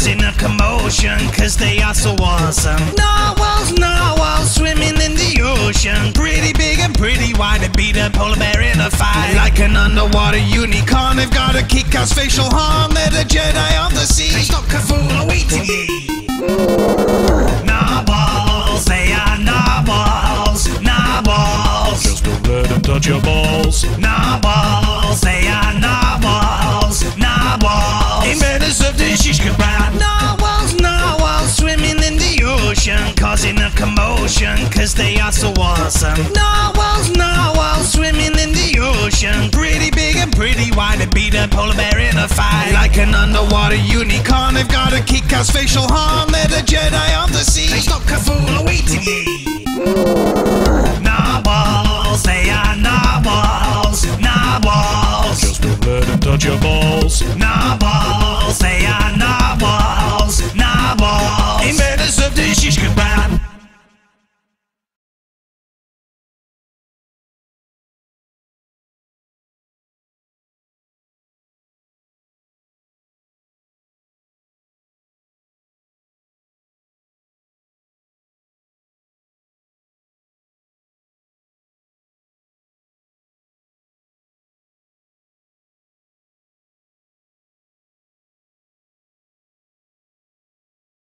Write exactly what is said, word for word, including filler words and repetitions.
causing a commotion, cause they are so awesome. Narwhals, narwhals, swimming in the ocean, pretty big and pretty wide, they beat a polar bear in a fight. Like an underwater unicorn, they've got a kick-ass facial harm. They're the Jedi of the sea. They stop Cthulhu eating ye. Narwhals, they are narwhals, narwhals. Just don't let them touch your balls. Narwhals, they are narwhals, narwhals. Inventors of the shish kebab. Narwhals, narwhals, swimming in the ocean, causing a commotion, cause they are so awesome. Narwhals, narwhals, swimming in the ocean, pretty big and pretty wide, they beat a polar bear in a fight. Like an underwater unicorn, they've got a kick-ass facial harm. They're the Jedi of the sea. They stop Cthulhu eating ye. Narwhals, they are narwhals, narwhals. Just don't let them touch your balls. Narwhals, they are narwhals, narwhals. Inventors of the shish kebab.